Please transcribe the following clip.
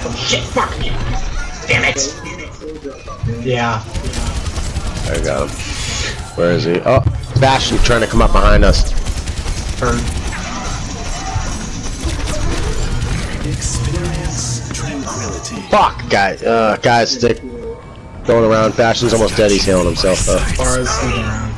shit, fuck me. Damn it. Yeah. I got him. Where is he? Oh, Bastion trying to come up behind us. Turn. Experience tranquility. Fuck, guys, stick going around. Bastion's almost dead. He's healing himself though. As far as around.